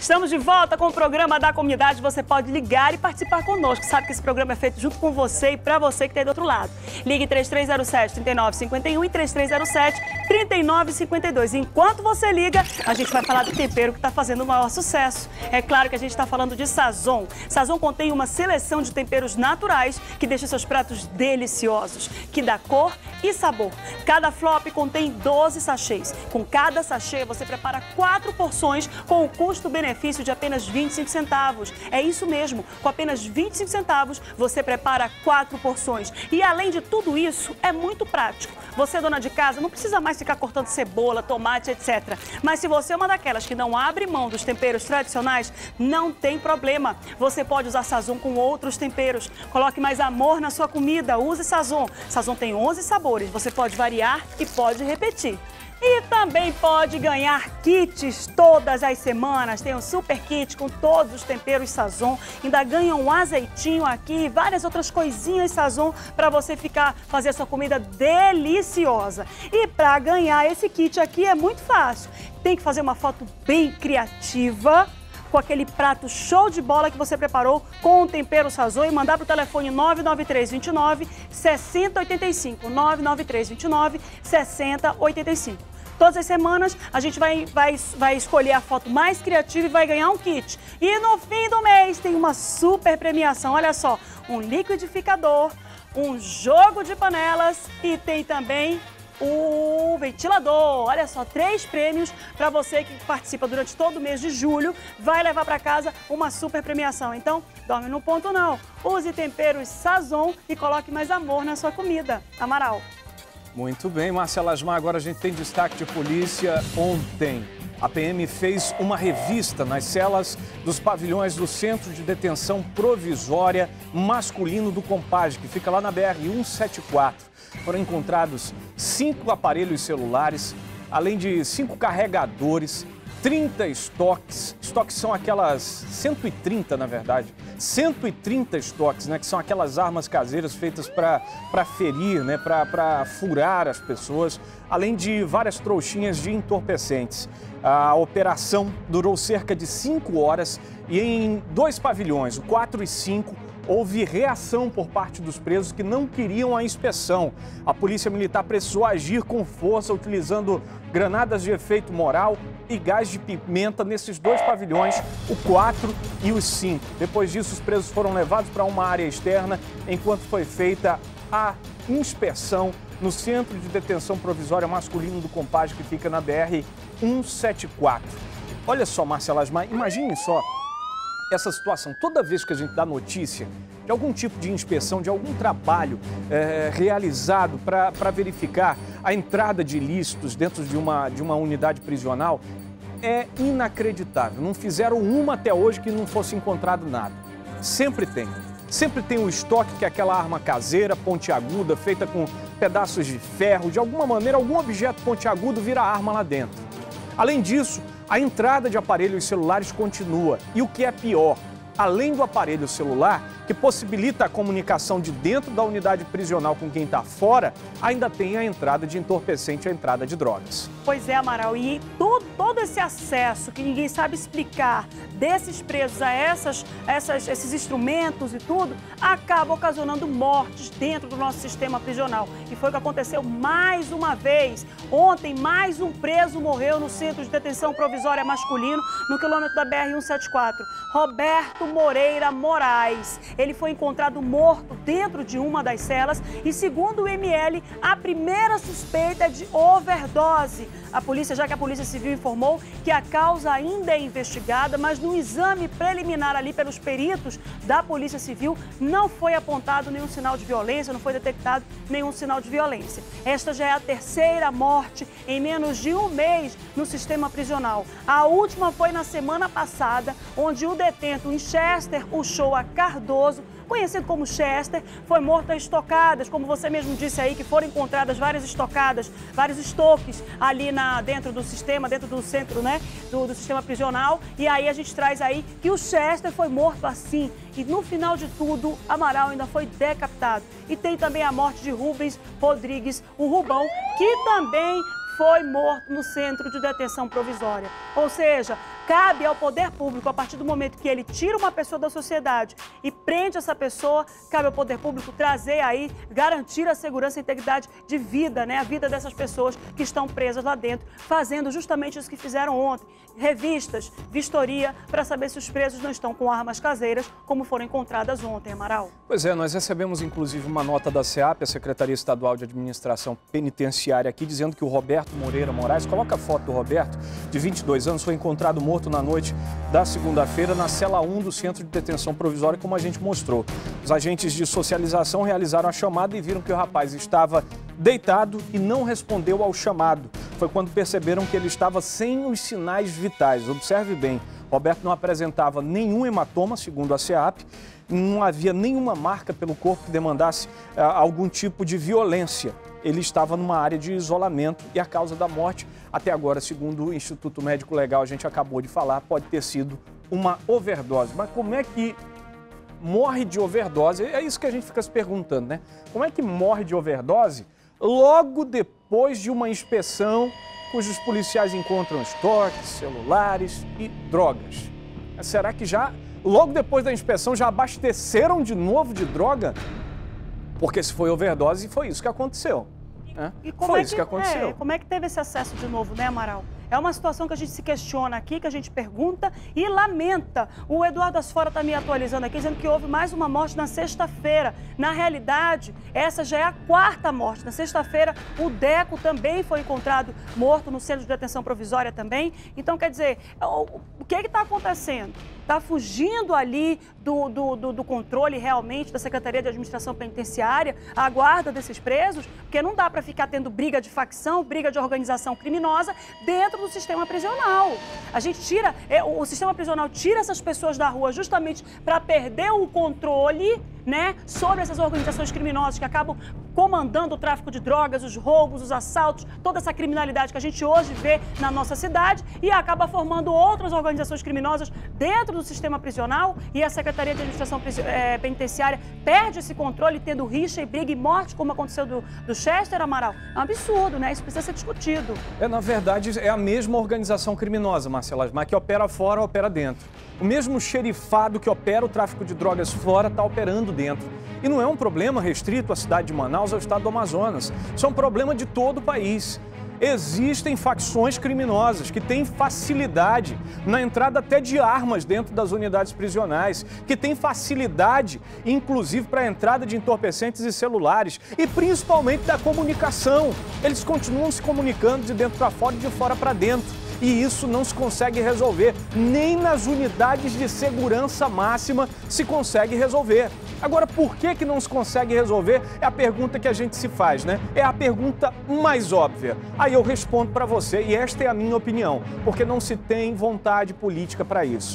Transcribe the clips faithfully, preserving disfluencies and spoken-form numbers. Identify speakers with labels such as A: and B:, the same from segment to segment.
A: Estamos de volta com o programa da comunidade. Você pode ligar e participar conosco. Sabe que esse programa é feito junto com você e para você que está aí do outro lado. Ligue três três zero sete, três nove cinco um e três três zero sete, três nove cinco dois. Enquanto você liga, a gente vai falar do tempero que está fazendo o maior sucesso. É claro que a gente está falando de Sazon. Sazon contém uma seleção de temperos naturais que deixa seus pratos deliciosos, que dá cor e sabor. Cada flop contém doze sachês. Com cada sachê, você prepara quatro porções com o custo-benefício de apenas vinte e cinco centavos. É isso mesmo, com apenas vinte e cinco centavos, você prepara quatro porções. E além de tudo isso, é muito prático. Você, dona de casa, não precisa mais ficar cortando cebola, tomate, etcétera. Mas se você é uma daquelas que não abre mão dos temperos tradicionais, não tem problema. Você pode usar Sazon com outros temperos. Coloque mais amor na sua comida, use Sazon. Sazon tem onze sabores, você pode variar e pode repetir. E também pode ganhar kits todas as semanas. Tem um super kit com todos os temperos Sazon. Ainda ganha um azeitinho aqui, várias outras coisinhas Sazon para você ficar, fazer a sua comida deliciosa. E para ganhar esse kit aqui é muito fácil. Tem que fazer uma foto bem criativa com aquele prato show de bola que você preparou com o tempero Sazon e mandar para o telefone nove nove três, dois nove, seis zero oito cinco, nove nove três, dois nove, seis zero oito cinco. Todas as semanas a gente vai, vai, vai escolher a foto mais criativa e vai ganhar um kit. E no fim do mês tem uma super premiação, olha só, um liquidificador, um jogo de panelas e tem também o ventilador. Olha só, três prêmios para você que participa durante todo o mês de julho. Vai levar para casa uma super premiação. Então, dorme no ponto não. Use temperos Sazon e coloque mais amor na sua comida. Amaral.
B: Muito bem, Márcia Lasmar. Agora a gente tem destaque de polícia. Ontem, a P M fez uma revista nas celas dos pavilhões do Centro de Detenção Provisória Masculino do Compage, que fica lá na B R cento e setenta e quatro. Foram encontrados cinco aparelhos celulares, além de cinco carregadores, trinta estoques. Estoques são aquelas cento e trinta, na verdade. cento e trinta estoques, né? Que são aquelas armas caseiras feitas para ferir, né? Para furar as pessoas, além de várias trouxinhas de entorpecentes. A operação durou cerca de cinco horas e em dois pavilhões, o quatro e cinco, houve reação por parte dos presos que não queriam a inspeção. A Polícia Militar precisou agir com força, utilizando granadas de efeito moral e gás de pimenta nesses dois pavilhões, o quatro e o cinco. Depois disso, os presos foram levados para uma área externa, enquanto foi feita a inspeção no Centro de Detenção Provisória Masculino do Compage, que fica na B R cento e setenta e quatro. Olha só, Márcia Lasmar, imagine só essa situação. Toda vez que a gente dá notícia de algum tipo de inspeção, de algum trabalho é, realizado para verificar a entrada de ilícitos dentro de uma, de uma unidade prisional, é inacreditável. Não fizeram uma até hoje que não fosse encontrado nada. Sempre tem. Sempre tem o estoque, que é aquela arma caseira, pontiaguda, feita com pedaços de ferro. De alguma maneira, algum objeto pontiagudo vira arma lá dentro. Além disso, a entrada de aparelhos celulares continua. E o que é pior, além do aparelho celular, que possibilita a comunicação de dentro da unidade prisional com quem está fora, ainda tem a entrada de entorpecente, a entrada de drogas.
A: Pois é, Amaral, e todo, todo esse acesso que ninguém sabe explicar desses presos a essas, essas, esses instrumentos e tudo, acaba ocasionando mortes dentro do nosso sistema prisional. E foi o que aconteceu mais uma vez. Ontem, mais um preso morreu no Centro de Detenção Provisória Masculino, no quilômetro da B R cento e setenta e quatro. Roberto Moreira Moraes. Ele foi encontrado morto dentro de uma das celas e, segundo o M L, a primeira suspeita é de overdose. A polícia, já que a Polícia Civil informou que a causa ainda é investigada, mas no exame preliminar ali pelos peritos da Polícia Civil não foi apontado nenhum sinal de violência, não foi detectado nenhum sinal de violência. Esta já é a terceira morte em menos de um mês no sistema prisional. A última foi na semana passada, onde o detento Winchester Uchoa Cardoso, conhecido como Chester, foi morto a estocadas, como você mesmo disse aí, que foram encontradas várias estocadas, vários estoques ali na, dentro do sistema, dentro do centro, né, do, do sistema prisional. E aí a gente traz aí que o Chester foi morto assim. E no final de tudo, Amaral ainda foi decapitado. E tem também a morte de Rubens Rodrigues, o Rubão, que também foi morto no Centro de Detenção Provisória. Ou seja, cabe ao poder público, a partir do momento que ele tira uma pessoa da sociedade e prende essa pessoa, cabe ao poder público trazer aí, garantir a segurança e integridade de vida, né? A vida dessas pessoas que estão presas lá dentro, fazendo justamente isso que fizeram ontem. Revistas, vistoria, para saber se os presos não estão com armas caseiras, como foram encontradas ontem, Amaral.
B: Pois é, nós recebemos inclusive uma nota da SEAP, a Secretaria Estadual de Administração Penitenciária, aqui dizendo que o Roberto Moreira Moraes, coloca a foto do Roberto, de vinte e dois anos, foi encontrado morto na noite da segunda-feira na cela um do Centro de Detenção Provisória, como a gente mostrou. Os agentes de socialização realizaram a chamada e viram que o rapaz estava deitado e não respondeu ao chamado. Foi quando perceberam que ele estava sem os sinais vitais. Observe bem, Roberto não apresentava nenhum hematoma, segundo a SEAP, não havia nenhuma marca pelo corpo que demandasse uh, algum tipo de violência. Ele estava numa área de isolamento e a causa da morte, até agora, segundo o Instituto Médico Legal, a gente acabou de falar, pode ter sido uma overdose. Mas como é que morre de overdose? É isso que a gente fica se perguntando, né? Como é que morre de overdose logo depois de uma inspeção cujos policiais encontram estoques, celulares e drogas? Será que já, logo depois da inspeção, já abasteceram de novo de droga? Porque se foi overdose, foi isso que aconteceu. Né?
A: E como
B: foi
A: é
B: isso
A: que,
B: que aconteceu.
A: É, como é que teve esse acesso de novo, né, Amaral? É uma situação que a gente se questiona aqui, que a gente pergunta e lamenta. O Eduardo Asfora está me atualizando aqui, dizendo que houve mais uma morte na sexta-feira. Na realidade, essa já é a quarta morte. Na sexta-feira, o Deco também foi encontrado morto no centro de detenção provisória também. Então, quer dizer, o que está acontecendo? Está fugindo ali do, do, do, do controle realmente da Secretaria de Administração Penitenciária, a guarda desses presos, porque não dá para ficar tendo briga de facção, briga de organização criminosa dentro do sistema prisional. A gente tira, o sistema prisional tira essas pessoas da rua justamente para perder o controle, né, sobre essas organizações criminosas que acabam comandando o tráfico de drogas, os roubos, os assaltos, toda essa criminalidade que a gente hoje vê na nossa cidade e acaba formando outras organizações criminosas dentro do sistema prisional e a Secretaria de Administração Penitenciária perde esse controle, tendo rixa e briga e morte, como aconteceu do, do Chester, Amaral. É um absurdo, né? Isso precisa ser discutido.
B: É, na verdade, é a mesma organização criminosa, Marcela Asmar, que opera fora, opera dentro. O mesmo xerifado que opera o tráfico de drogas fora está operando dentro. E não é um problema restrito à cidade de Manaus, ao estado do Amazonas. Isso é um problema de todo o país. Existem facções criminosas que têm facilidade na entrada até de armas dentro das unidades prisionais, que têm facilidade, inclusive, para a entrada de entorpecentes e celulares, e principalmente da comunicação. Eles continuam se comunicando de dentro para fora e de fora para dentro. E isso não se consegue resolver, nem nas unidades de segurança máxima se consegue resolver. Agora, por que que não se consegue resolver? É a pergunta que a gente se faz, né? É a pergunta mais óbvia. Aí eu respondo para você, e esta é a minha opinião, porque não se tem vontade política para isso.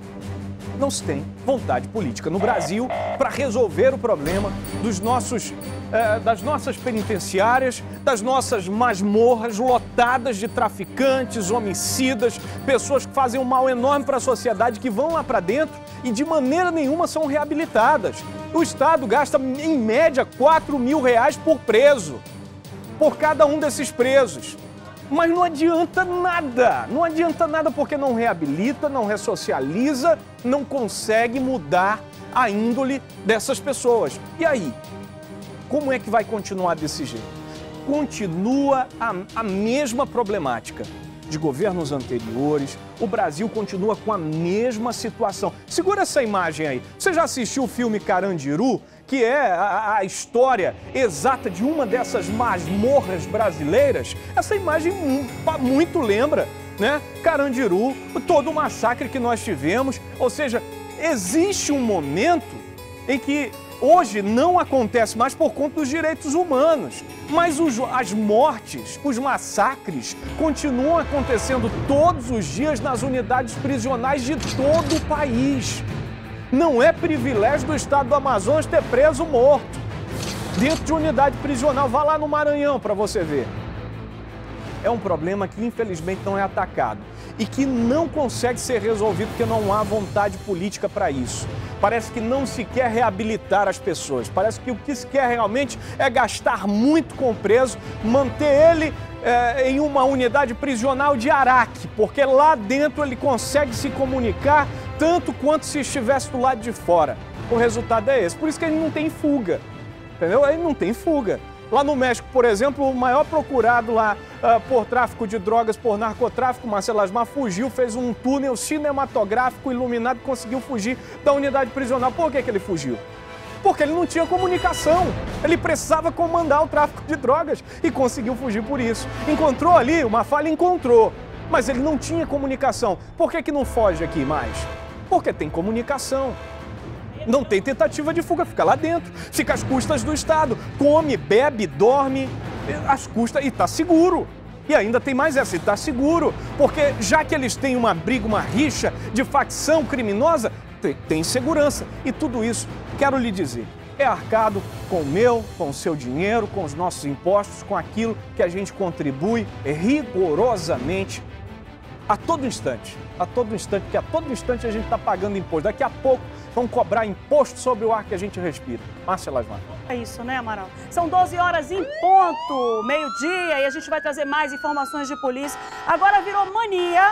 B: Não se tem vontade política no Brasil para resolver o problema dos nossos, eh, das nossas penitenciárias, das nossas masmorras lotadas de traficantes, homicidas, pessoas que fazem um mal enorme para a sociedade, que vão lá para dentro e de maneira nenhuma são reabilitadas. O Estado gasta, em média, quatro mil reais por preso, por cada um desses presos. Mas não adianta nada, não adianta nada porque não reabilita, não ressocializa, não consegue mudar a índole dessas pessoas. E aí, como é que vai continuar desse jeito? Continua a, a mesma problemática de governos anteriores, o Brasil continua com a mesma situação. Segura essa imagem aí. Você já assistiu o filme Carandiru, que é a, a história exata de uma dessas masmorras brasileiras? Essa imagem muito lembra, né? Carandiru, todo o massacre que nós tivemos. Ou seja, existe um momento em que hoje não acontece mais por conta dos direitos humanos, mas os, as mortes, os massacres continuam acontecendo todos os dias nas unidades prisionais de todo o país. Não é privilégio do estado do Amazonas ter preso morto dentro de unidade prisional. Vá lá no Maranhão para você ver. É um problema que infelizmente não é atacado e que não consegue ser resolvido porque não há vontade política para isso. Parece que não se quer reabilitar as pessoas, parece que o que se quer realmente é gastar muito com o preso, manter ele é, em uma unidade prisional de Araque, porque lá dentro ele consegue se comunicar tanto quanto se estivesse do lado de fora. O resultado é esse. Por isso que ele não tem fuga, entendeu? Ele não tem fuga. Lá no México, por exemplo, o maior procurado lá uh, por tráfico de drogas, por narcotráfico, Marcelo Asmar, fugiu, fez um túnel cinematográfico iluminado, conseguiu fugir da unidade prisional. Por que que ele fugiu? Porque ele não tinha comunicação. Ele precisava comandar o tráfico de drogas e conseguiu fugir por isso. Encontrou ali uma falha? Encontrou. Mas ele não tinha comunicação. Por que que não foge aqui mais? Porque tem comunicação. Não tem tentativa de fuga, fica lá dentro, fica às custas do Estado, come, bebe, dorme, às custas, e está seguro. E ainda tem mais essa, e está seguro, porque já que eles têm uma briga, uma rixa de facção criminosa, tem, tem segurança. E tudo isso, quero lhe dizer, é arcado com o meu, com o seu dinheiro, com os nossos impostos, com aquilo que a gente contribui rigorosamente a todo instante. A todo instante, porque a todo instante a gente está pagando imposto. Daqui a pouco vão cobrar imposto sobre o ar que a gente respira. Marcelo Asmar.
A: É isso, né, Amaral? São doze horas em ponto, meio-dia, e a gente vai trazer mais informações de polícia. Agora virou mania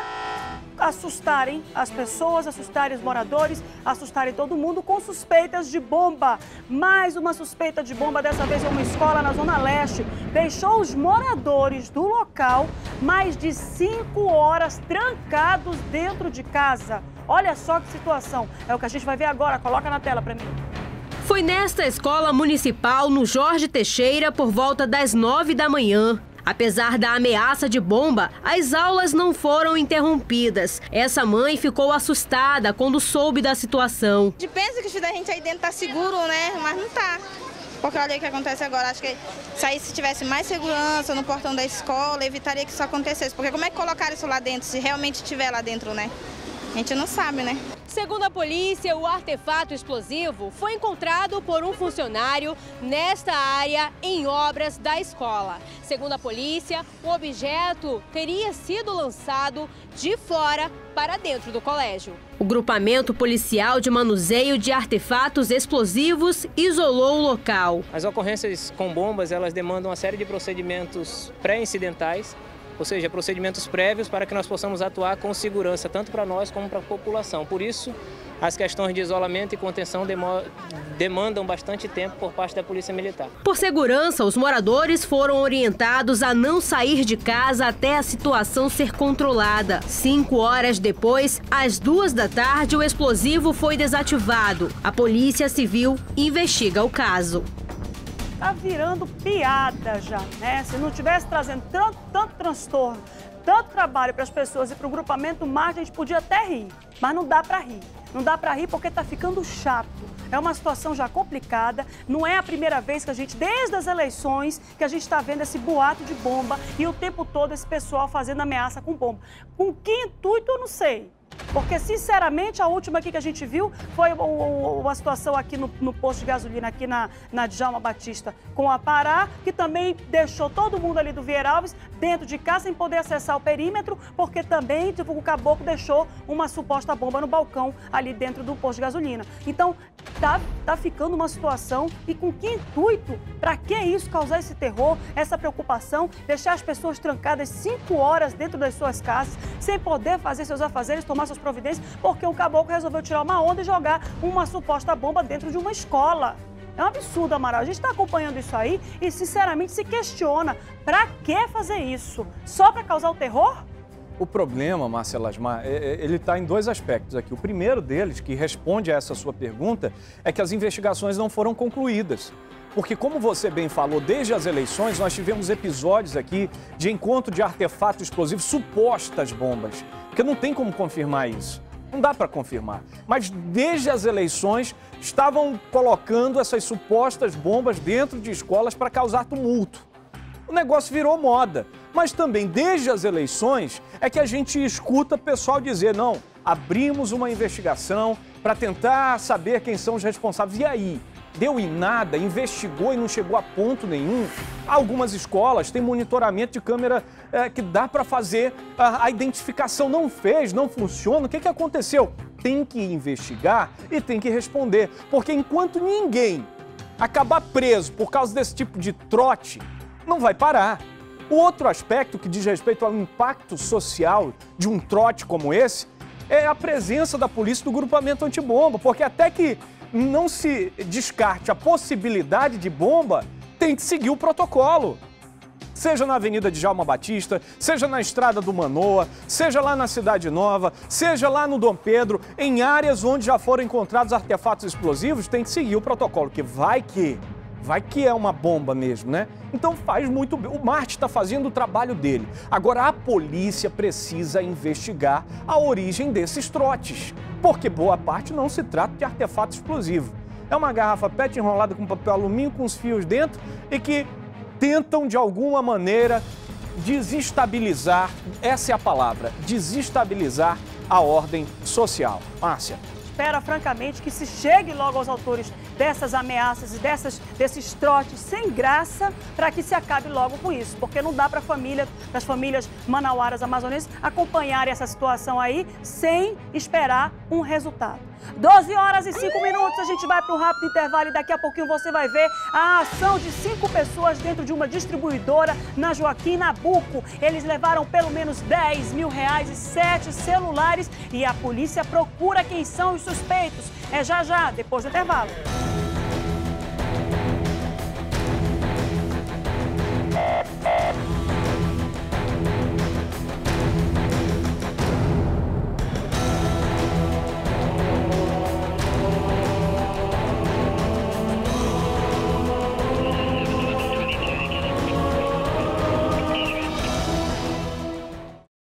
A: assustarem as pessoas, assustarem os moradores, assustarem todo mundo com suspeitas de bomba. Mais uma suspeita de bomba, dessa vez em uma escola na Zona Leste. Deixou os moradores do local mais de cinco horas trancados dentro de casa. Olha só que situação. É o que a gente vai ver agora. Coloca na tela para mim.
C: Foi nesta escola municipal, no Jorge Teixeira, por volta das nove da manhã. Apesar da ameaça de bomba, as aulas não foram interrompidas. Essa mãe ficou assustada quando soube da situação.
D: A gente pensa que o filho da gente aí dentro tá seguro, né? Mas não tá. Porque olha o que acontece agora. Acho que se aí se tivesse mais segurança no portão da escola, evitaria que isso acontecesse. Porque como é que colocaram isso lá dentro, se realmente estiver lá dentro, né? A gente não sabe, né?
C: Segundo a polícia, o artefato explosivo foi encontrado por um funcionário nesta área em obras da escola. Segundo a polícia, o objeto teria sido lançado de fora para dentro do colégio. O grupamento policial de manuseio de artefatos explosivos isolou o local.
E: As ocorrências com bombas, elas demandam uma série de procedimentos pré-incidentais, ou seja, procedimentos prévios para que nós possamos atuar com segurança, tanto para nós como para a população. Por isso, as questões de isolamento e contenção demandam bastante tempo por parte da Polícia Militar.
C: Por segurança, os moradores foram orientados a não sair de casa até a situação ser controlada. Cinco horas depois, às duas da tarde, o explosivo foi desativado. A Polícia Civil investiga o caso.
A: Tá virando piada já, né? Se não tivesse trazendo tanto, tanto transtorno, tanto trabalho para as pessoas e para o grupamento mais, a gente podia até rir. Mas não dá para rir. Não dá para rir porque tá ficando chato. É uma situação já complicada. Não é a primeira vez que a gente, desde as eleições, que a gente está vendo esse boato de bomba e o tempo todo esse pessoal fazendo ameaça com bomba. Com que intuito, eu não sei. Porque, sinceramente, a última aqui que a gente viu foi o, o, a situação aqui no, no posto de gasolina, aqui na, na Djalma Batista, com a Pará, que também deixou todo mundo ali do Vieira Alves dentro de casa sem poder acessar o perímetro, porque também tipo, o caboclo deixou uma suposta bomba no balcão ali dentro do posto de gasolina. Então, tá, tá ficando uma situação e com que intuito? Para que isso? Causar esse terror, essa preocupação, deixar as pessoas trancadas cinco horas dentro das suas casas, sem poder fazer seus afazeres, tomar suas providências, porque o caboclo resolveu tirar uma onda e jogar uma suposta bomba dentro de uma escola. É um absurdo, Amaral. A gente está acompanhando isso aí e, sinceramente, se questiona. Para que fazer isso? Só para causar o terror?
B: O problema, Marcelo Asmar, ele está em dois aspectos aqui. O primeiro deles, que responde a essa sua pergunta, é que as investigações não foram concluídas. Porque, como você bem falou, desde as eleições nós tivemos episódios aqui de encontro de artefatos explosivos, supostas bombas. Porque não tem como confirmar isso. Não dá para confirmar. Mas desde as eleições estavam colocando essas supostas bombas dentro de escolas para causar tumulto. O negócio virou moda. Mas também desde as eleições é que a gente escuta o pessoal dizer, não, abrimos uma investigação para tentar saber quem são os responsáveis. E aí? Deu em nada, investigou e não chegou a ponto nenhum. Algumas escolas têm monitoramento de câmera é, que dá para fazer a, a identificação. Não fez, não funciona. O que, que aconteceu? Tem que investigar e tem que responder. Porque enquanto ninguém acabar preso por causa desse tipo de trote, não vai parar. O outro aspecto que diz respeito ao impacto social de um trote como esse é a presença da polícia do grupamento antibomba, porque até que não se descarte a possibilidade de bomba, tem que seguir o protocolo. Seja na Avenida Djalma Batista, seja na Estrada do Manoa, seja lá na Cidade Nova, seja lá no Dom Pedro, em áreas onde já foram encontrados artefatos explosivos, tem que seguir o protocolo, que vai que, vai que é uma bomba mesmo, né? Então faz muito bem, o Marte está fazendo o trabalho dele. Agora a polícia precisa investigar a origem desses trotes, porque boa parte não se trata de artefato explosivo. É uma garrafa P E T enrolada com papel alumínio com os fios dentro e que tentam, de alguma maneira, desestabilizar, essa é a palavra, desestabilizar a ordem social. Márcia.
A: Espera, francamente, que se chegue logo aos autores dessas ameaças e dessas, desses trotes sem graça para que se acabe logo com isso. Porque não dá para família, as famílias manauaras amazonenses acompanharem essa situação aí sem esperar um resultado. doze horas e cinco minutos, a gente vai para um rápido intervalo e daqui a pouquinho você vai ver a ação de cinco pessoas dentro de uma distribuidora na Joaquim Nabuco. Eles levaram pelo menos dez mil reais e sete celulares e a polícia procura quem são os suspeitos. É já já, depois do intervalo.